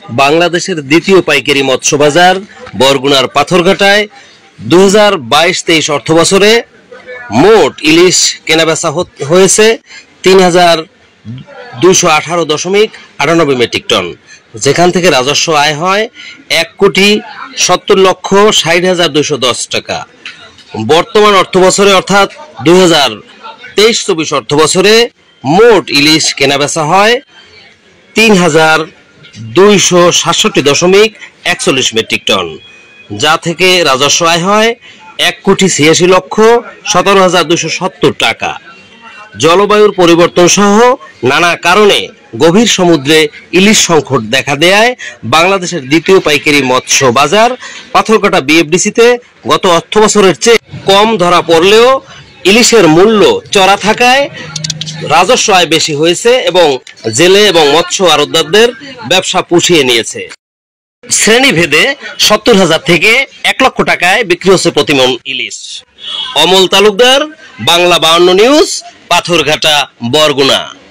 বাংলাদেশের দ্বিতীয় পাইকারি মৎস্য বাজার বরগুনার পাথরঘাটায় 2022-23 অর্থবছরে মোট ইলিশ কেনাবেচা হয়েছে ৩,২18.98 মেট্রিক টন, যেখান থেকে রাজস্ব আয় হয় 1,70,60,210 টাকা। বর্তমান অর্থবছরে অর্থাৎ 2023-24 অর্থবছরে মোট ইলিশ কেনাবেচা হয় 3,267.41 মেট্রিক টন, যা থেকে রাজস্ব আয় হয় 1,86,17,270 টাকা। জলবায়ুর পরিবর্তন সহ নানা কারণে গভীর সমুদ্রে ইলিশ সংকট দেখা দেয়ায় বাংলাদেশের দ্বিতীয় পাইকারি মৎস্য বাজার পাথরঘাটা বিএফডিসিতে গত অর্থবছরের চেয়ে কম ধরা পড়লেও ইলিশের মূল্য চড়া থাকায় রাজস্ব আয় বেশি হয়েছে এবং জেলে এবং মৎস্য আড়তদারদের ব্যবসা পুষিয়ে নিয়েছে। শ্রেণীভেদে 70,000 থেকে 1 লক্ষ টাকায় বিক্রি হচ্ছে প্রতিমন ইলিশ। অমল তালুকদার, বাংলা 52 নিউজ, পাথরঘাটা, বরগুনা।